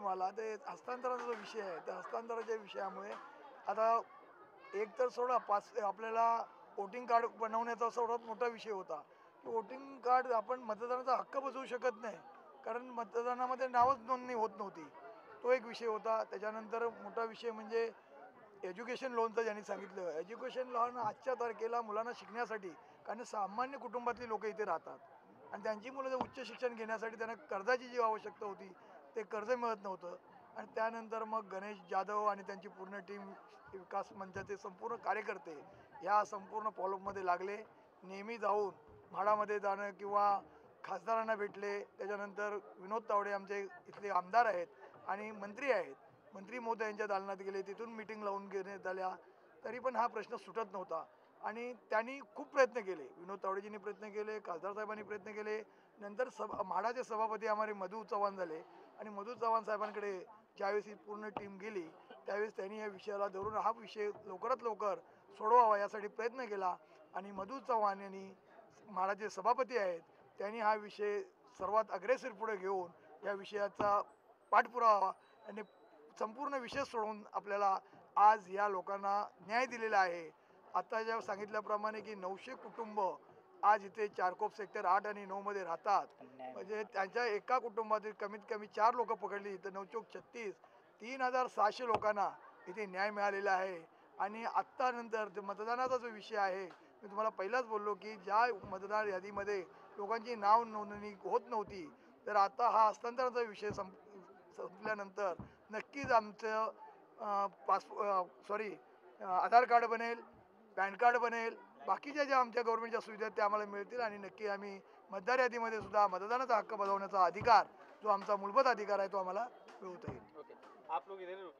तुम्हाला ते हस्तांतरणाचा जो विषय आहे त्या हस्तांतरणाच्या विषयामुळे आता एक तर सोडा पाच आपल्याला वोटिंग कार्ड बनवण्याचा सर्वात मोठा विषय होता की वोटिंग कार्ड आपण मतदानाचा हक्क बजावू शकत नाही कारण मतदानामध्ये नावच नोंदणी होत नव्हती. तो एक विषय होता. त्याच्यानंतर मोठा विषय म्हणजे एज्युकेशन लोनचं ज्यांनी सांगितलं. एज्युकेशन लोन आजच्या तारखेला मुलांना शिकण्यासाठी कारण सामान्य कुटुंबातली लोक इथे राहतात आणि त्यांची मुलं जर उच्च शिक्षण घेण्यासाठी त्यांना कर्जाची जी आवश्यकता होती ते कर्ज मिळत नव्हतं. आणि त्यानंतर मग गणेश जाधव आणि त्यांची पूर्ण टीम विकास मंचाचे संपूर्ण कार्यकर्ते ह्या संपूर्ण फॉलोअपमध्ये लागले. नेहमी जाऊन म्हाडामध्ये जाणं किंवा खासदारांना भेटले. त्याच्यानंतर विनोद तावडे आमचे इथले आमदार आहेत आणि मंत्री आहेत. मंत्री महोदयांच्या दालनात गेले, तिथून मिटिंग लावून घेण्यात आल्या, तरी पण हा प्रश्न सुटत नव्हता. आणि त्यांनी खूप प्रयत्न केले. विनोद तावडेजींनी प्रयत्न केले, खासदार साहेबांनी प्रयत्न केले. नंतर म्हाडाचे सभापती आम्हाला मधू चव्हाण झाले आणि मधू चव्हाण साहेबांकडे ज्यावेळेस ही पूर्ण टीम गेली त्यावेळेस त्यांनी या विषयाला धरून हा विषय लवकरात लवकर सोडवावा यासाठी प्रयत्न केला. आणि मधू चव्हाण यांनी म्हाडाचे सभापती आहेत त्यांनी हा विषय सर्वात अग्रेसर पुढे घेऊन या विषयाचा पाठपुरावा आणि संपूर्ण विषय सोडवून आपल्याला आज या लोकांना न्याय दिलेला आहे. आता ज्या सांगितल्याप्रमाणे की 900 कुटुंब आज इथे चारकोप सेक्टर 8 आणि 9 मध्ये राहतात. म्हणजे त्यांच्या एका कुटुंबातील कमीत कमी 4 लोक पकडली तर 9 चौक 36 3600 लोकांना इथे न्याय मिळालेला आहे. आणि आत्ता नंतर मतदानाचा जो विषय आहे मी तुम्हाला पहिलाच बोललो की ज्या मतदार यादीमध्ये लोकांची नाव नोंदणी होत नव्हती तर आता हा हस्तांतरणाचा विषय संपल्यानंतर नक्कीच आमचं आधार कार्ड बनेल, पॅन कार्ड बनेल, बाकीच्या ज्या आमच्या गव्हर्नमेंटच्या सुविधा आहेत त्या आम्हाला मिळतील आणि नक्की आम्ही मतदार यादीमध्ये सुद्धा मतदानाचा हक्क बजावण्याचा अधिकार जो आमचा मूलभूत अधिकार आहे तो आम्हाला मिळवता येईल.